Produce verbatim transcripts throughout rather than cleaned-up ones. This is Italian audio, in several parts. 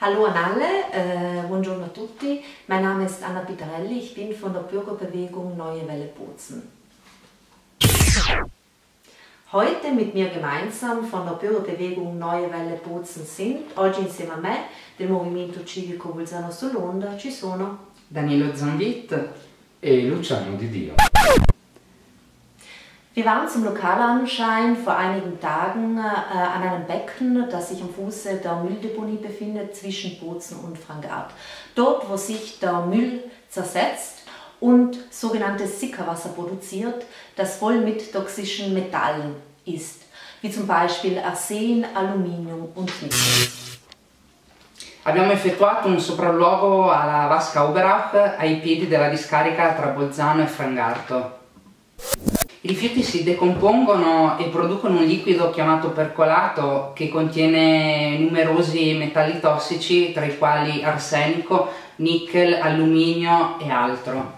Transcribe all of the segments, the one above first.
Hallo an alle, äh, buongiorno a tutti. Mein Name ist Anna Pitarelli, ich bin von der Bürgerbewegung Neue Welle Bozen. Heute mit mir gemeinsam von der Bürgerbewegung Neue Welle Bozen sind, oggi insieme a me, del Movimento Civico Bolzano Solonda, ci sono Danilo Zambit e Luciano Di Dio. Wir waren zum Lokalanschein vor einigen Tagen äh, an einem Becken, das sich am Fuße der Mülldeponie befindet, zwischen Bozen und Frangart. Dort, wo sich der Müll zersetzt und sogenanntes Sickerwasser produziert, das voll mit toxischen Metallen ist, wie zum Beispiel Arsen, Aluminium und Nickel. Abbiamo effettuato un sopralluogo alla vasca Oberach ai piedi della discarica tra Bolzano e Frangarto. I rifiuti si decompongono e producono un liquido chiamato percolato che contiene numerosi metalli tossici, tra i quali arsenico, nickel, alluminio e altro.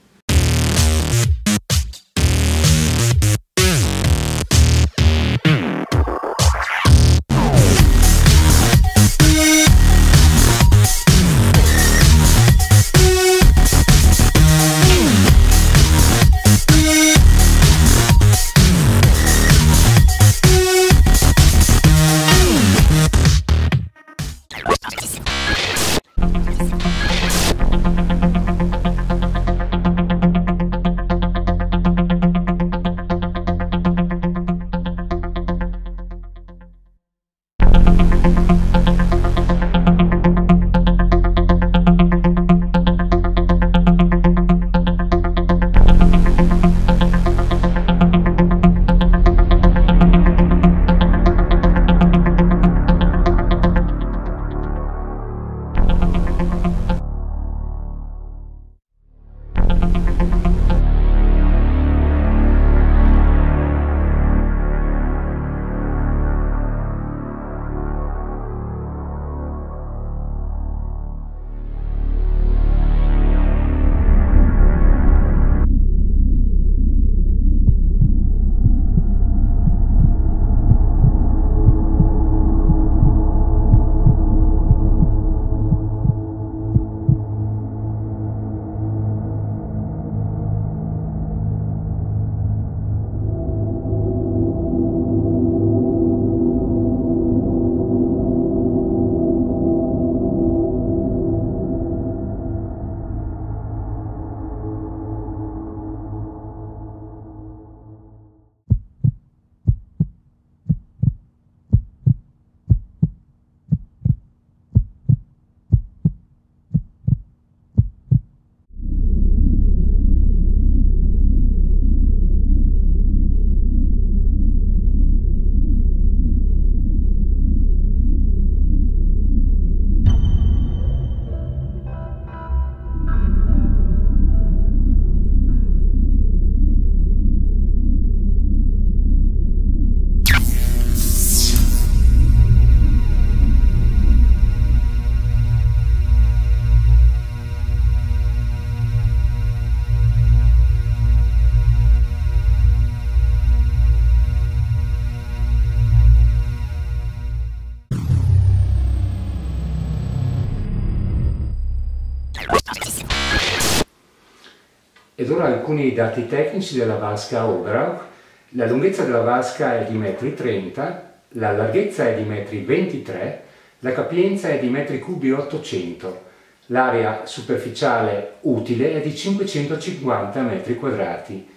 Ed ora alcuni dati tecnici della vasca Oberach. La lunghezza della vasca è di metri trenta, la larghezza è di metri ventitré, la capienza è di metri cubi ottocento, l'area superficiale utile è di cinquecentocinquanta metri quadrati.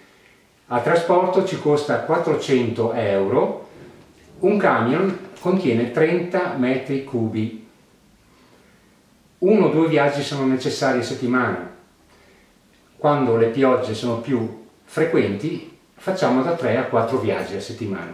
A trasporto ci costa quattrocento euro, un camion contiene trenta metri cubi. Uno o due viaggi sono necessari a settimana. Quando le piogge sono più frequenti, facciamo da tre a quattro viaggi a settimana.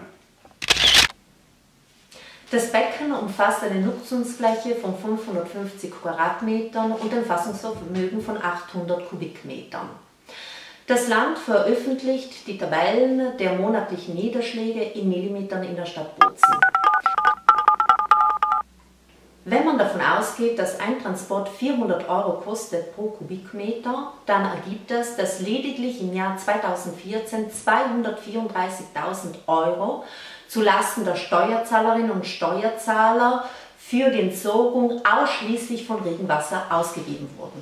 Das Becken umfasst eine Nutzungsfläche von fünfhundertfünfzig Quadratmetern und ein Fassungsvermögen von achthundert Kubikmetern. Das Land veröffentlicht die Tabellen der monatlichen Niederschläge in Millimetern in der Stadt Bozen. Wenn man davon ausgeht, dass ein Transport vierhundert Euro kostet pro Kubikmeter, dann ergibt das, dass lediglich im Jahr zweitausendvierzehn zweihundertvierunddreißigtausend Euro zulasten der Steuerzahlerinnen und Steuerzahler für die Entsorgung ausschließlich von Regenwasser ausgegeben wurden.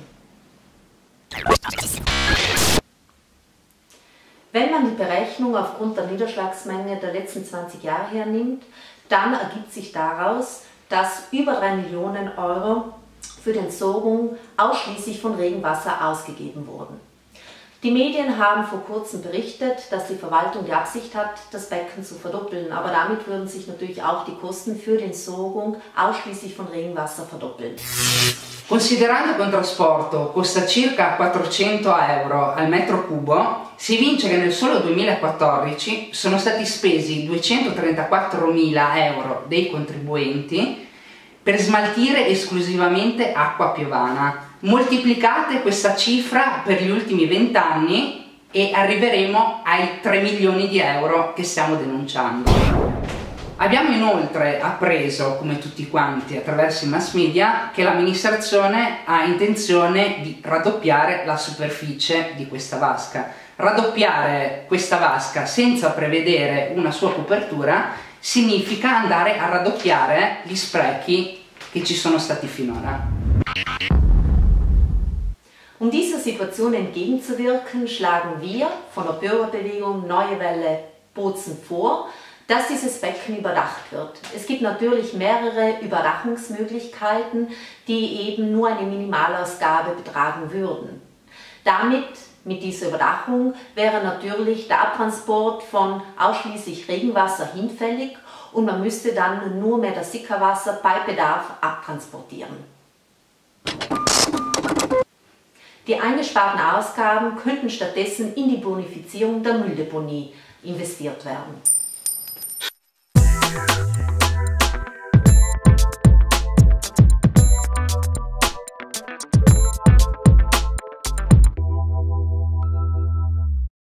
Wenn man die Berechnung aufgrund der Niederschlagsmenge der letzten zwanzig Jahre hernimmt, dann ergibt sich daraus, dass über drei Millionen Euro für die Entsorgung ausschließlich von Regenwasser ausgegeben wurden. Die Medien haben vor kurzem berichtet, dass die Verwaltung die Absicht hat, das Becken zu verdoppeln, aber damit würden sich natürlich auch die Kosten für die Entsorgung ausschließlich von Regenwasser verdoppeln. Considerando che un trasporto costa circa quattrocento euro al metro cubo, si evince che nel solo duemilaquattordici sono stati spesi duecentotrentaquattromila euro dei contribuenti per smaltire esclusivamente acqua piovana. Moltiplicate questa cifra per gli ultimi venti anni e arriveremo ai tre milioni di euro che stiamo denunciando. Abbiamo inoltre appreso, come tutti quanti attraverso i mass media, che l'amministrazione ha intenzione di raddoppiare la superficie di questa vasca. Raddoppiare questa vasca senza prevedere una sua copertura significa andare a raddoppiare gli sprechi che ci sono stati finora. Um dieser Situation entgegenzuwirken, schlagen wir von der Bürgerbewegung Neue Welle Bozen vor, dass dieses Becken überdacht wird. Es gibt natürlich mehrere Überdachungsmöglichkeiten, die eben nur eine Minimalausgabe betragen würden. Damit, mit dieser Überdachung, wäre natürlich der Abtransport von ausschließlich Regenwasser hinfällig und man müsste dann nur mehr das Sickerwasser bei Bedarf abtransportieren. Die eingesparten Ausgaben könnten stattdessen in die Bonifizierung der Mülldeponie investiert werden.